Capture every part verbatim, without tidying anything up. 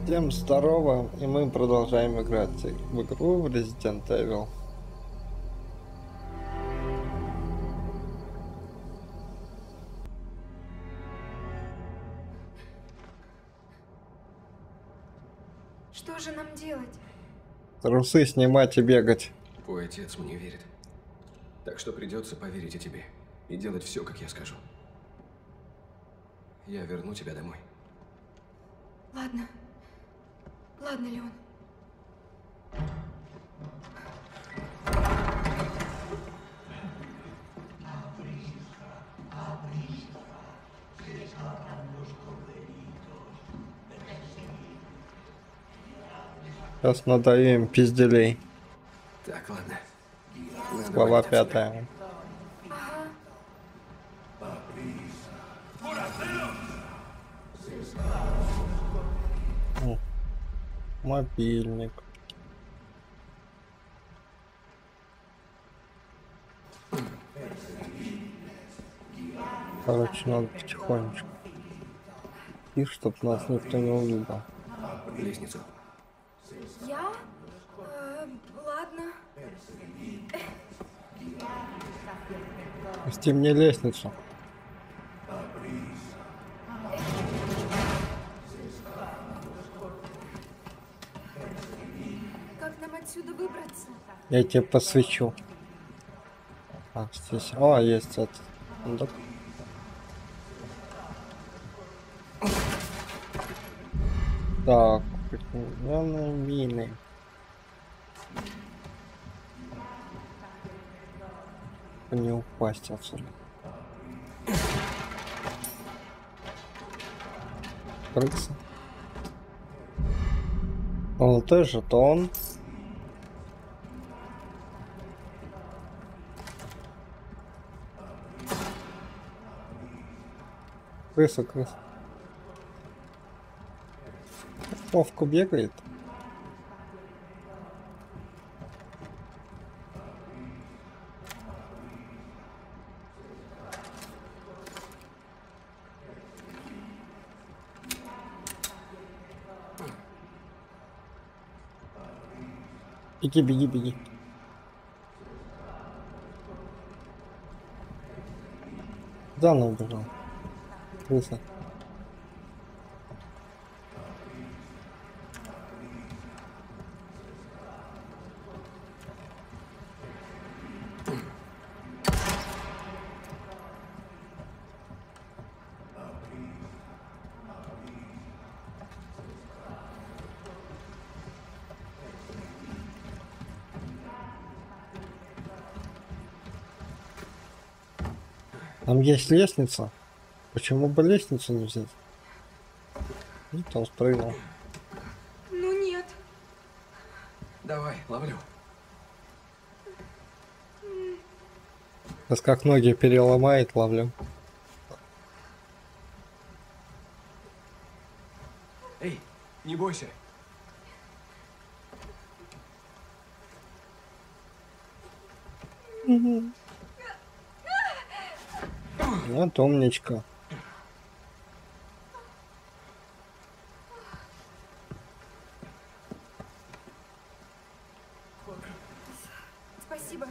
Всем здорово, и мы продолжаем играть в игру в Resident Evil. Что же нам делать? Трусы снимать и бегать. Твой отец мне верит. Так что придется поверить и тебе. И делать все, как я скажу. Я верну тебя домой. Ладно. Ладно, Леон. Сейчас надаю им пизделей. Так, ладно. Глава пятая. О, мобильник. Короче, надо потихонечку. И чтоб нас никто не увидел. Лестницу. Я? Э, ладно. Пусти мне лестницу. Как нам отсюда выбраться? Я тебе посвечу. А, здесь. О, есть этот сундук. Так, главное мины. Не упасть отсюда. Крыса. Золотой жетон. Крыса, крыса. Ловко бегает. Беги, беги, беги. Да, она убежала. Крыса. Там есть лестница. Почему бы лестницу не взять? И там спрыгнул. Ну нет. Давай, ловлю. Сейчас как ноги переломает, ловлю. Эй, не бойся. Вот умничка. Спасибо.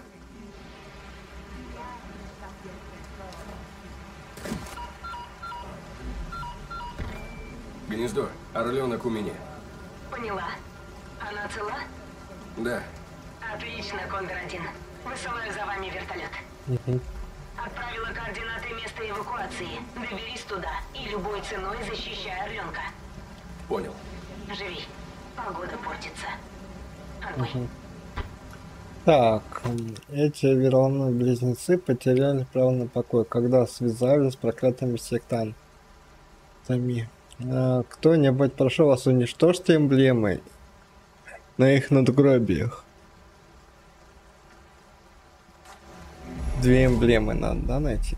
Гнездо. Орленок у меня. Поняла. Она цела? Да. Отлично, Кондор один. Высылаю за вами вертолет. Угу. Отправила координаты места эвакуации. Доберись туда и любой ценой защищай Орленка. Понял. Живи. Погода портится. Отбой. Угу. Так, эти вероломные близнецы потеряли право на покой, когда связались с проклятыми сектантами. А, кто-нибудь, прошу вас, уничтожьте эмблемы на их надгробиях. Две эмблемы надо, да, найти?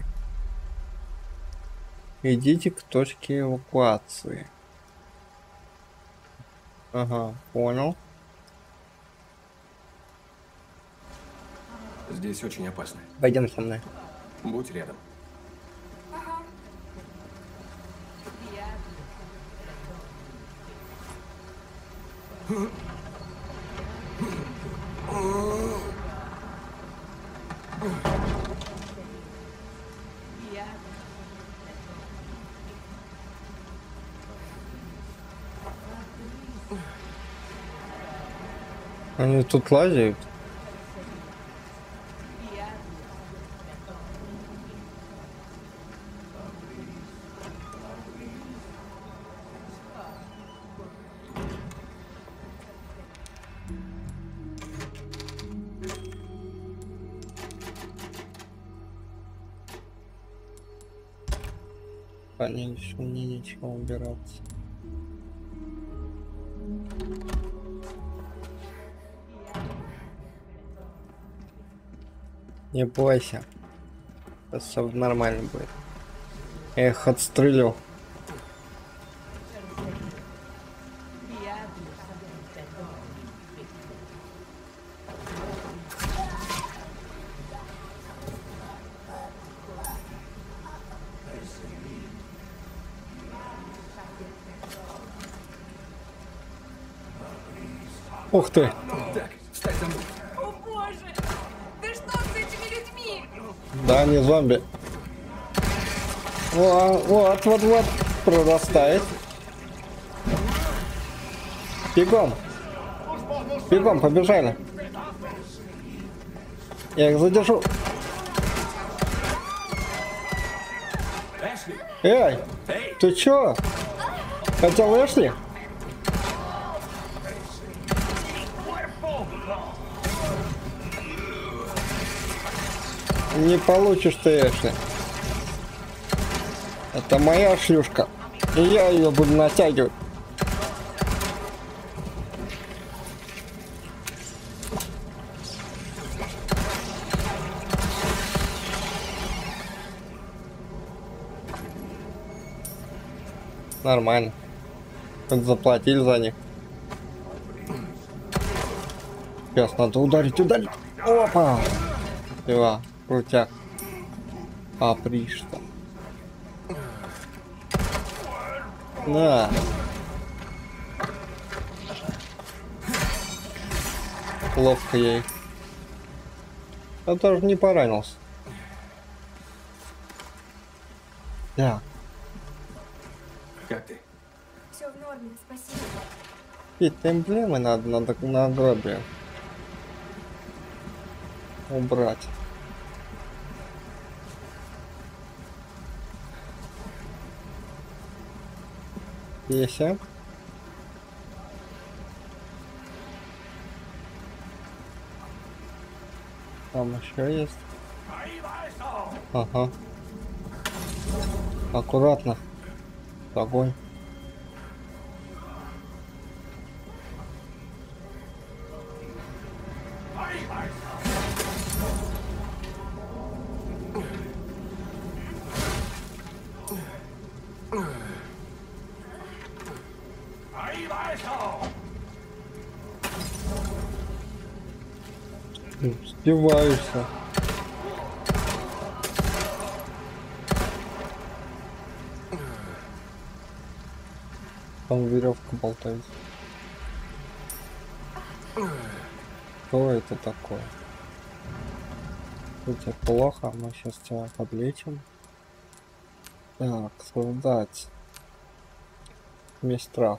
Идите к точке эвакуации. Ага, понял. Здесь очень опасно. Пойдем со мной. Будь рядом. Ага. Они тут лазят. Конечно, мне нечего убираться. Не бойся. Сейчас все нормально будет. Я их отстрелю. Ух ты! Так, встань за мной. О боже! Да что с этими людьми? Да, не зомби. О, вот, вот, вот. Прорастает. Бегом. Бегом, побежали. Я их задержу. Эшли, Эй, эй, ты чё? Хотел Эшли? Не получишь ты Эшли. Это моя шлюшка. И я ее буду натягивать. Нормально. Хоть заплатили за них. Сейчас надо ударить, ударить. Опа! Все, крутяк. А, пришло. На. Ловко я их. Я тоже не поранился. Да. как ты? Все в норме, спасибо. Какие-то эмблемы надо на надгробие убрать. Есть. Там еще есть. Ага. Аккуратно. Огонь. Сбиваешься. Там веревка болтается. Что это такое? Это плохо, мы сейчас тебя подлечим. Так, создать смесь трав.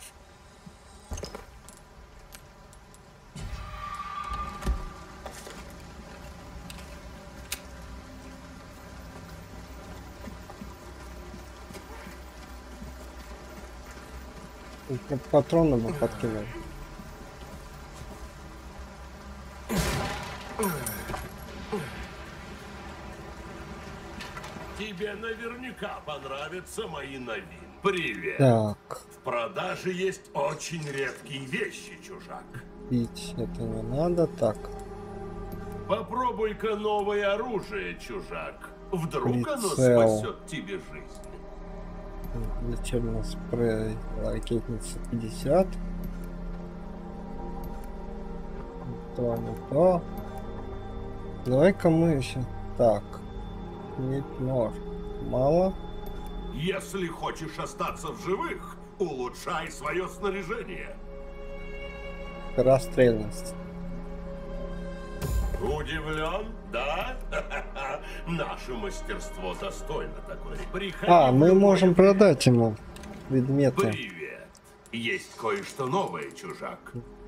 Патроны мы подкинули. Тебе наверняка понравятся мои новинки. Привет. Так, В продаже есть очень редкие вещи, чужак. пить это не надо. Так, Попробуй-ка новое оружие, чужак. Вдруг оно Прицел. спасет тебе жизнь. лечебный спрей, ракетница пятьдесят. То, не то. Давай-ка мы еще. Так, нет, нож. Мало. Если хочешь остаться в живых, улучшай свое снаряжение. скорострельность. Удивлен, да? Наше мастерство достойно такой. Приходи А, в мы любое можем время. продать ему предметы. Привет. Есть кое-что новое, чужак.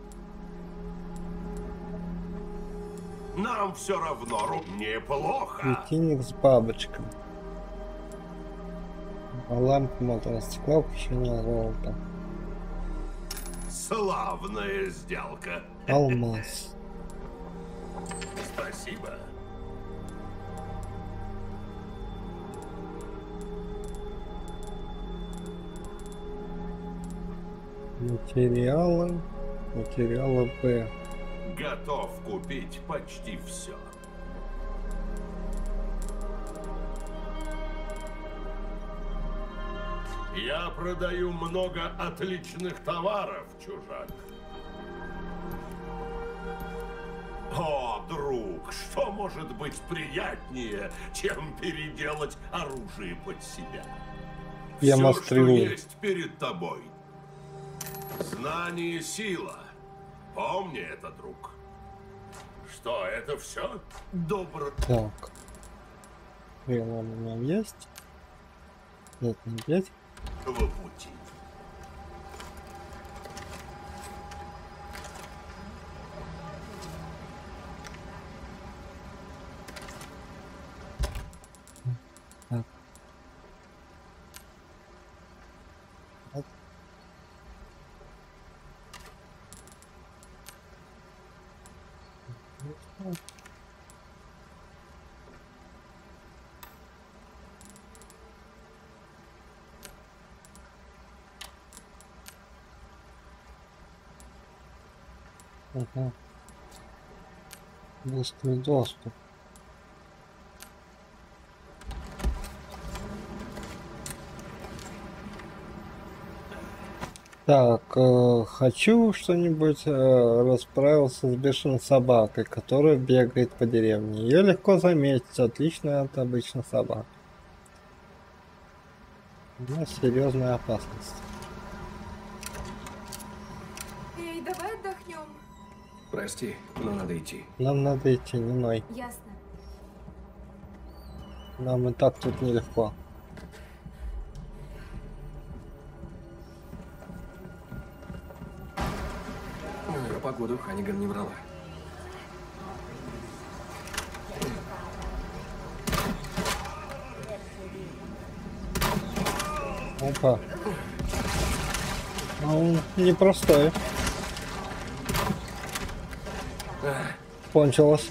Нам все равно ру- неплохо. Светильник с бабочкой. А лампа моторного стекла, украшение золота. Славная сделка. Алмаз. Спасибо. Материалы. Материалы Б. Готов купить почти все. Я продаю много отличных товаров, чужак. О, друг, что может быть приятнее, чем переделать оружие под себя? Я Все, что мастерую. есть перед тобой. Знание — сила. Помни это, друг. Что, это все? Добро... Так. Перелом у меня есть. Нет, не есть. пути. Так. Вот. Ага. Быстрый доступ. Так, э, хочу что-нибудь, э, расправился с бешеной собакой, которая бегает по деревне. Ее легко заметить, отличная от обычной собак. У нас серьезная опасность. Эй, давай отдохнем. Прости, но надо идти. Нам надо идти, не ной. Ясно. Нам и так тут нелегко. Про погоду Ханиган не врала. Опа. А он непростой. Кончилось.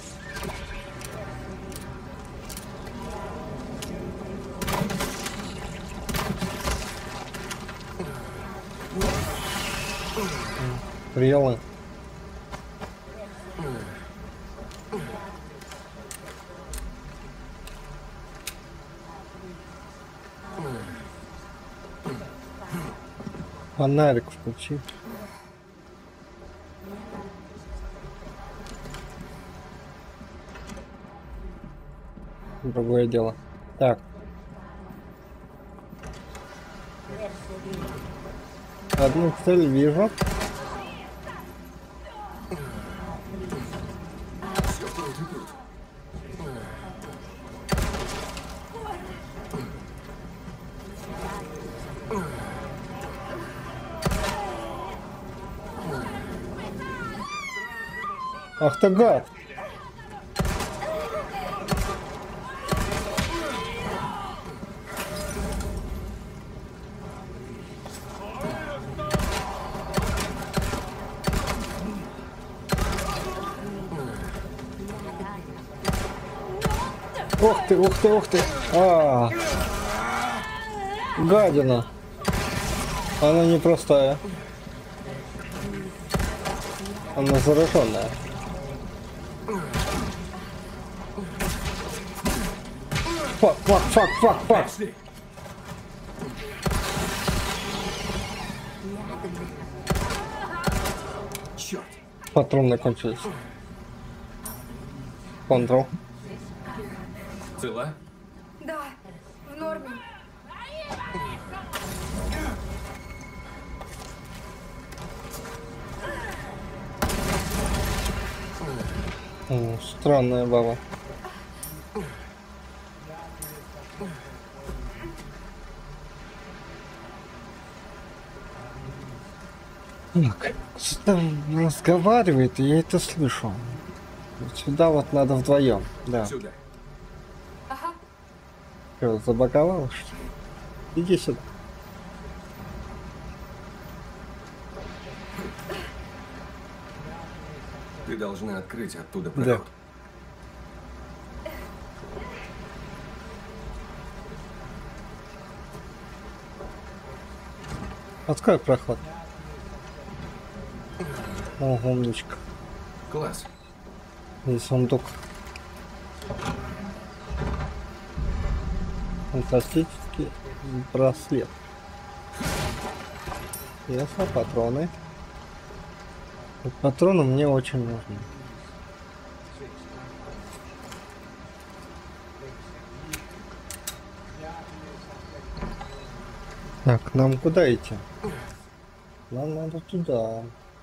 Приемы. Фонарик включи. Другое дело. Так. Одну цель вижу. Ах ты гад! Ух ты, ух ты, ух ты! А, гадина! Она непростая. Она зараженная. Фак, фак, фак, фак, фак. Черт! Патроны кончились. Контрол. Цела? Да, в норме. М, Странная баба. Так, что-то разговаривает, и я это слышу. Вот сюда вот надо вдвоем. Да. Сюда. Ага. Что, забаговал, что ли? Иди сюда. Ты должна открыть оттуда Да. проход. Открой проход. О, умничка. Класс. И сундук. Фантастический браслет. Ясно, патроны. Вот патроны мне очень нужны. Так, нам куда идти? Нам надо туда.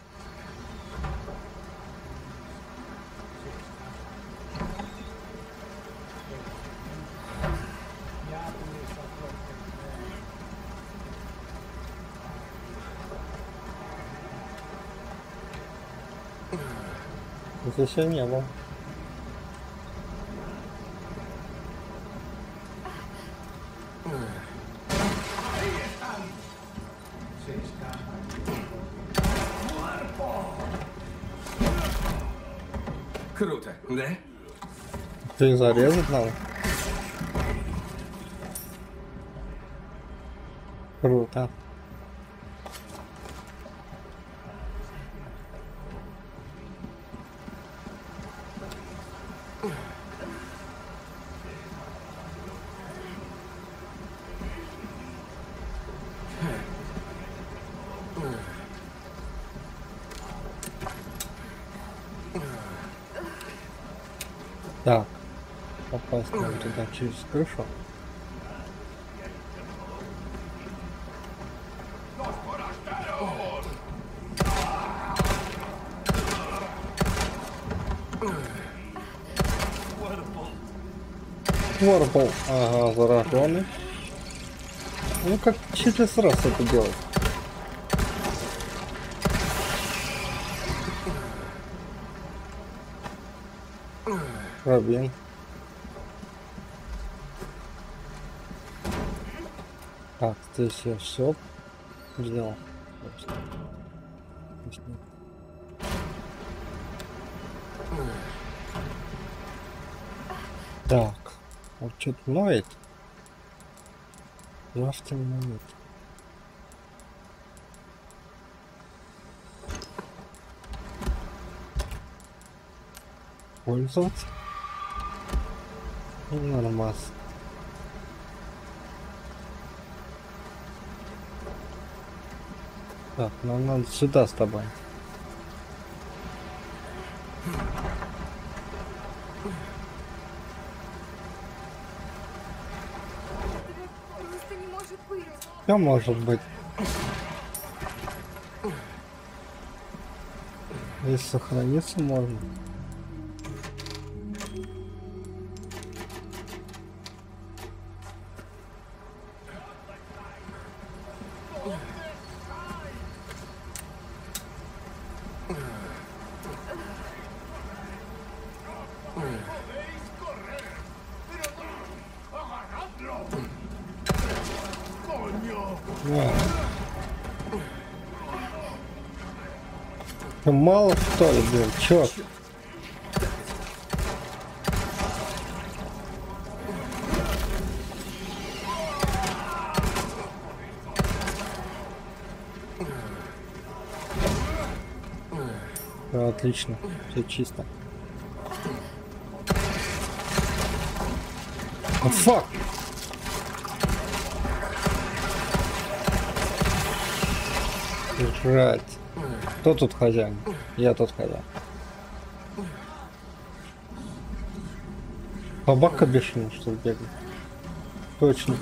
Здесь я не был. Круто, да? Ты зарезать надо? Круто. Так, попасть нам туда через крышу. Ворпол, ага, зараженный. Ну как через раз это делать? Робин. Так, здесь я все взял. Так, вот что-то ноет. Завтра ноет. Пользоваться. И нормас. Так, нам надо сюда с тобой. Просто не может быть. Все может быть. Если сохраниться можно. Ты мало что ли, блин, чё? Да, отлично, все чисто. О, фак! Жрать. Кто тут хозяин? Я тут хозяин. Собака бешеная, что ли, бегает? Точно.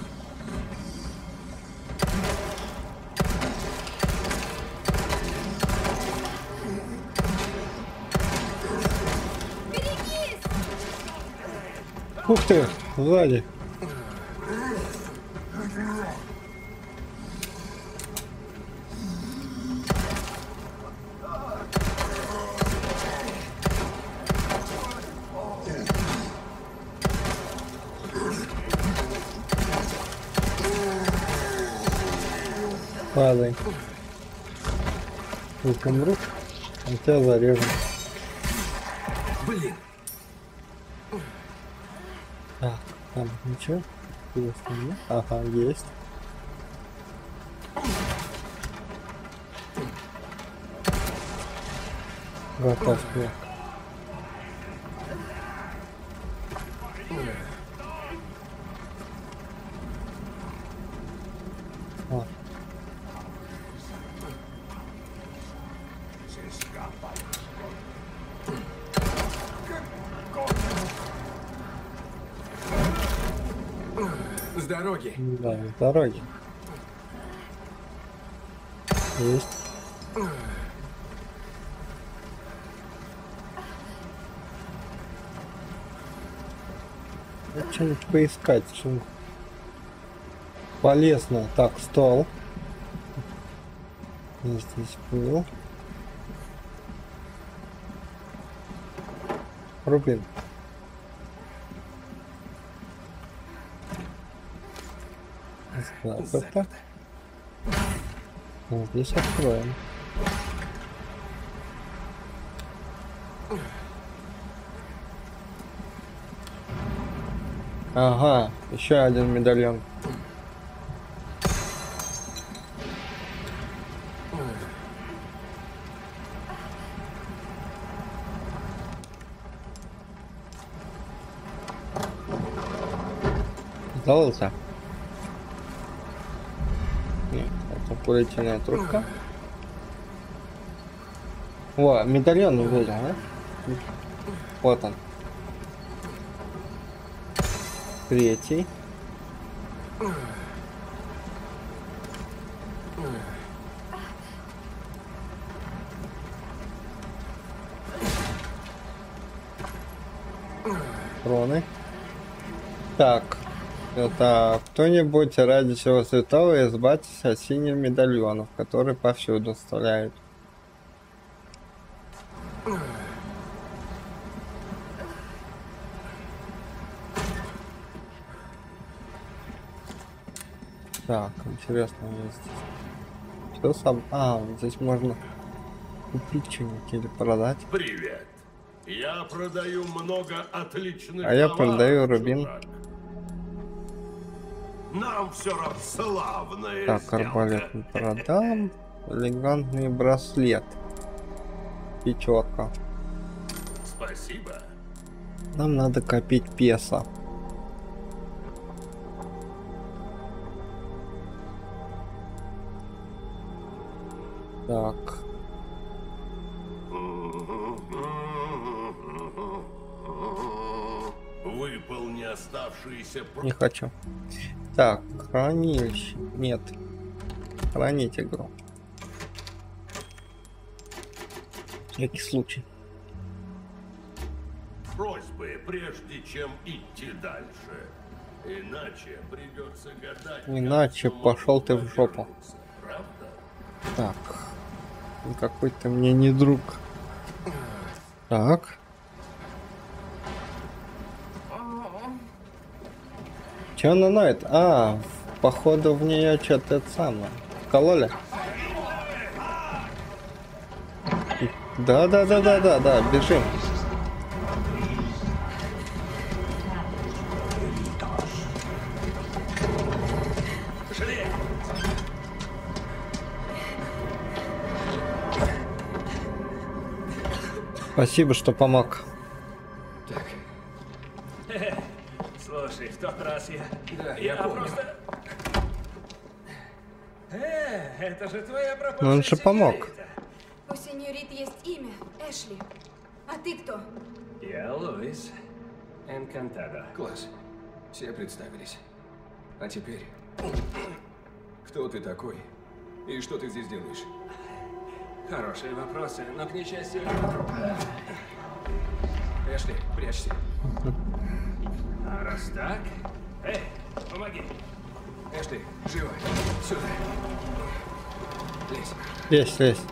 Берегись! Ух ты, сзади. Падай. Если умрут, он тебя зарежет. Блин. Так, там ничего? Интересно, ага, есть. Готов. А. С дороги. Да, с дороги. Есть. Что-нибудь поискать. Что полезно. Так, стол. Я здесь был. Рубин. Заперто. Вот здесь откроем. Ага, еще один медальон. Золото. Нет, это курительная трубка. О, медальон увидел, да? Вот он. Третий. Троны. Так. Это кто-нибудь ради всего святого избавьтесь от синих медальонов, которые повсюду вставляют. Так, интересно, есть. Что сам? А, вот здесь можно купить что-нибудь или продать. Привет. Я продаю много отличных А я товаров, продаю рубин. чувак. Нам все равно славная Так, сделка. арбалет не продам. Элегантный браслет. Пятерка. Спасибо. Нам надо копить песо. Так. Выполни оставшиеся... Не хочу. Так, хранилище. Нет. Хранить игру. Всякий случай. просьбы, прежде чем идти дальше. Иначе придется гадать. Иначе как пошел ты в жопу. вернуться, правда? Так. Какой ты мне не друг. Так. Че она ноет? А, походу в нее что-то это самое. Кололи? Да, да, да, да, да, да, бежим. Спасибо, что помог. Так, Слушай, в тот раз я... да, я, помню. просто... Э, это же твоя пропавшая Ну он же помог. сеньорита. У сеньорит есть имя, Эшли. А ты кто? Я Луис Энкантадо. Класс. Все представились. А теперь... Кто ты такой? И что ты здесь делаешь? Хорошие вопросы, но, к несчастью, Эшли, прячься. А раз так... Эй, помоги. Эшли, живо. Сюда. Лезь. Лезь, лезь.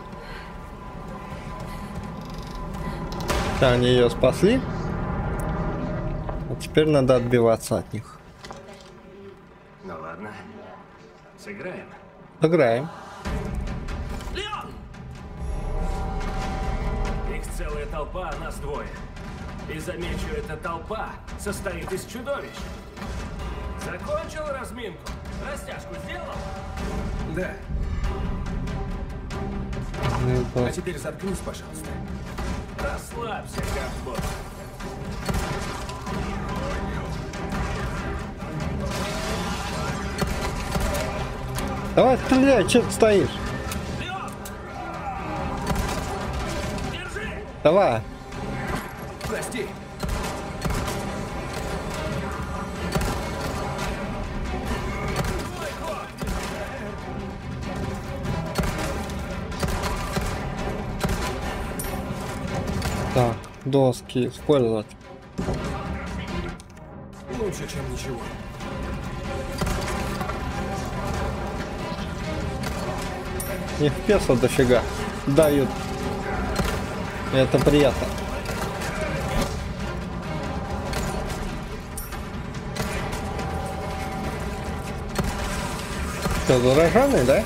Так, они ее спасли. А теперь надо отбиваться от них. Ну ладно. Сыграем. Сыграем. Леон! Их целая толпа, а нас двое. И замечу, эта толпа состоит из чудовищ. Закончил разминку? Растяжку сделал? Да. Ну, А это- теперь заткнись, пожалуйста. Расслабься, ковбой. Давай стреляй, че ты стоишь? Леон! Держи! Давай. Прости. Твой ход! Так, доски использовать. Лучше, чем ничего. Их песо дофига дают. И это приятно. Что, зараженный, да?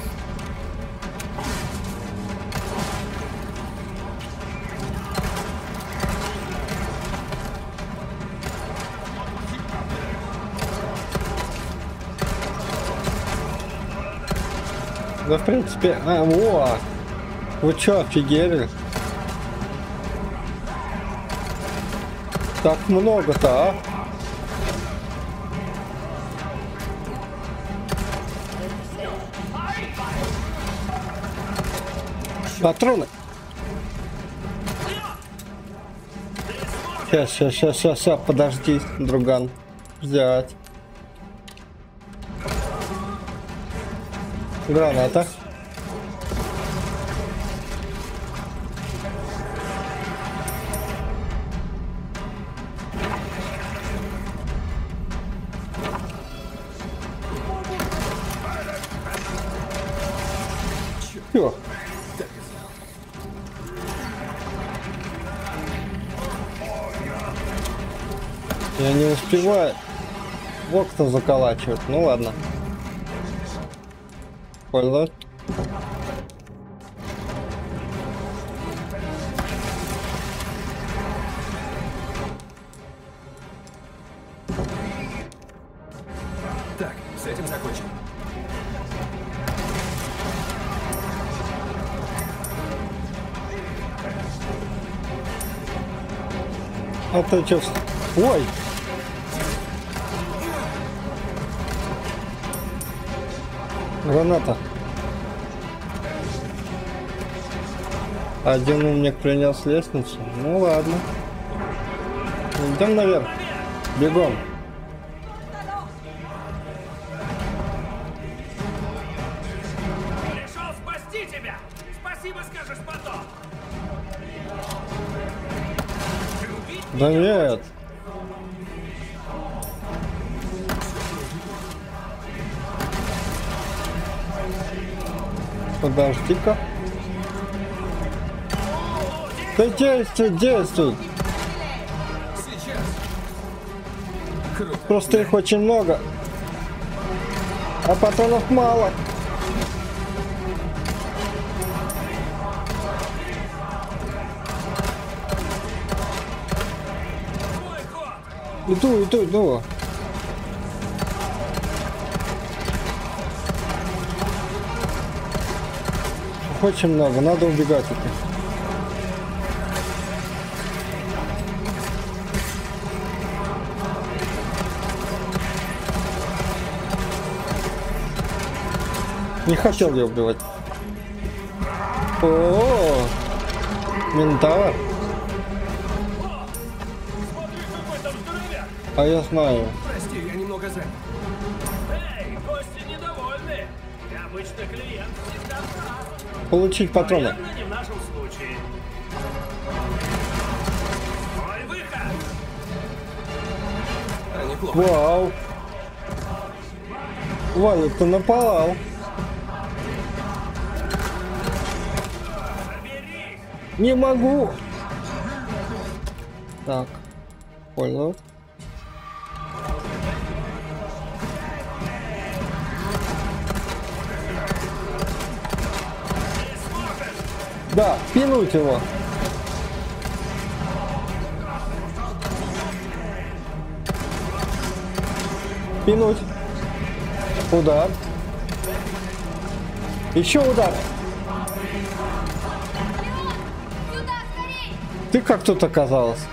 Да, в принципе, а, во! Вы чё, офигели? Так много-то, а? Патроны! Сейчас, сейчас, сейчас, сейчас, сейчас, подожди, друган. Взять. Граната. Чё? Я не успеваю в окна заколачивать. Ну ладно. Понял. Так, с этим закончим. А ты чё? Ой! Граната. Один умник принес лестницу. Ну ладно. Идем наверх. Бегом. Пришел спасти тебя! Спасибо скажешь потом! Да нет. Подожди-ка. Да действуй, действуй. Сейчас. Круто. Просто их очень много. А патронов мало. Твой ход! Иду, иду, иду. Очень много, надо убегать от них. Не хотел я убивать. О, Минотавр. Смотри, какой там здоровяк! А я знаю. Прости, я немного занят. Эй, гости недовольны! И обычно клиент всегда прав. Получить патроны. Наверное, не в нашем случае. Ой, Плохо. Вау. Валя, ты напалал. Не могу. Так. Понял. Да, пинуть его. Пинуть. Удар. Еще удар. Сюда, скорей! Ты как тут оказалась?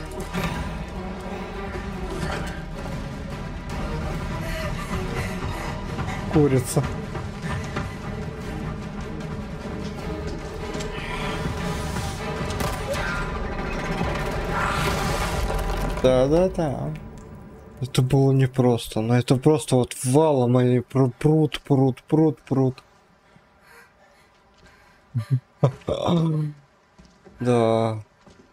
Курица. Да-да-да. Это было непросто, но это просто вот валом они прут, прут, прут, прут, прут. Да.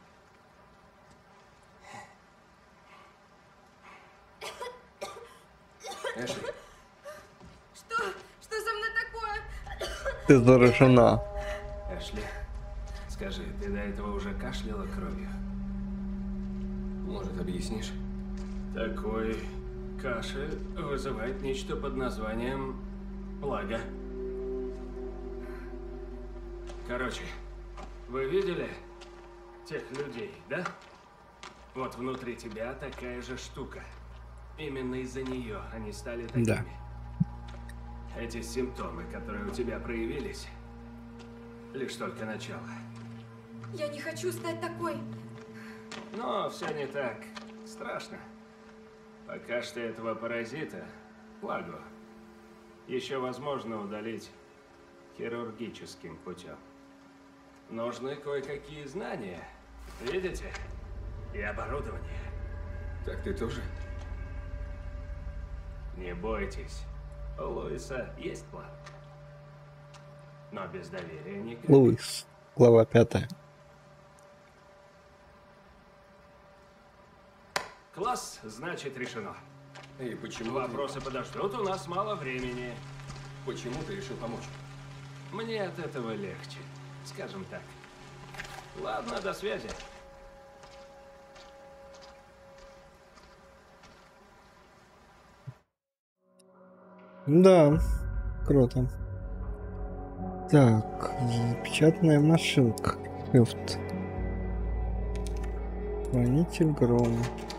Эшли, Что? Что со мной такое? Ты заражена. Эшли, скажи, ты до этого уже кашляла кровью? может, объяснишь? Такой кашель вызывает нечто под названием плага. Короче, вы видели тех людей, да? Вот внутри тебя такая же штука. Именно из-за нее они стали такими. Да. Эти симптомы, которые у тебя проявились, лишь только начало. Я не хочу стать такой. Но все не так страшно. Пока что этого паразита, плагу, еще возможно удалить хирургическим путем. Нужны кое-какие знания, видите? И оборудование. Так ты тоже? Не бойтесь, у Луиса есть план. Но без доверия никак. Луис, глава пятая. Класс, значит, решено. И почему Вопросы подождут, у нас мало времени. ты, почему ты решил помочь? Мне от этого легче, скажем так. Ладно, до связи. Да, круто. Так, печатная машинка. Хефт. Хранитель грома.